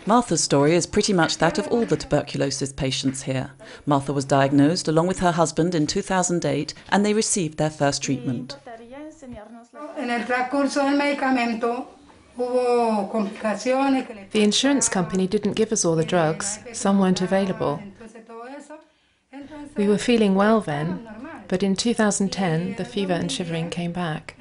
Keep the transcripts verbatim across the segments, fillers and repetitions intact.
Martha's story is pretty much that of all the tuberculosis patients here. Martha was diagnosed along with her husband in two thousand eight and they received their first treatment. The insurance company didn't give us all the drugs, some weren't available. We were feeling well then, but in two thousand ten the fever and shivering came back.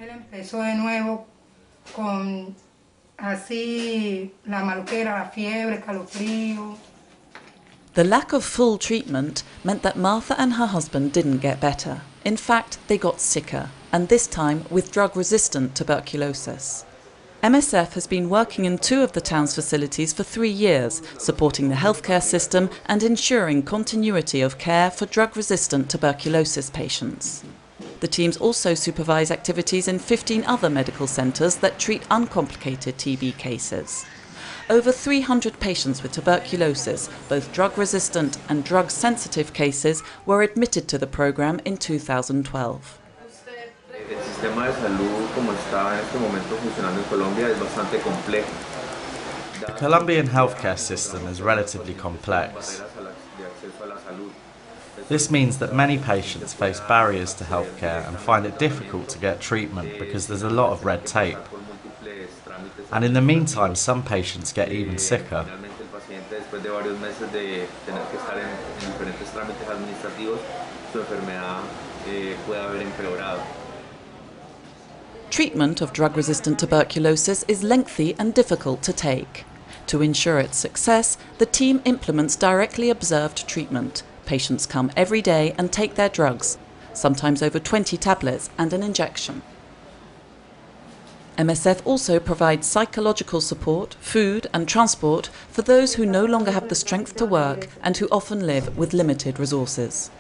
The lack of full treatment meant that Martha and her husband didn't get better. In fact, they got sicker, and this time with drug-resistant tuberculosis. M S F has been working in two of the town's facilities for three years, supporting the healthcare system and ensuring continuity of care for drug-resistant tuberculosis patients. The teams also supervise activities in fifteen other medical centres that treat uncomplicated T B cases. Over three hundred patients with tuberculosis, both drug-resistant and drug-sensitive cases, were admitted to the programme in two thousand twelve. The Colombian healthcare system is relatively complex. This means that many patients face barriers to healthcare and find it difficult to get treatment because there's a lot of red tape. And in the meantime, some patients get even sicker. Treatment of drug-resistant tuberculosis is lengthy and difficult to take. To ensure its success, the team implements directly observed treatment. Patients come every day and take their drugs, sometimes over twenty tablets and an injection. M S F also provides psychological support, food and transport for those who no longer have the strength to work and who often live with limited resources.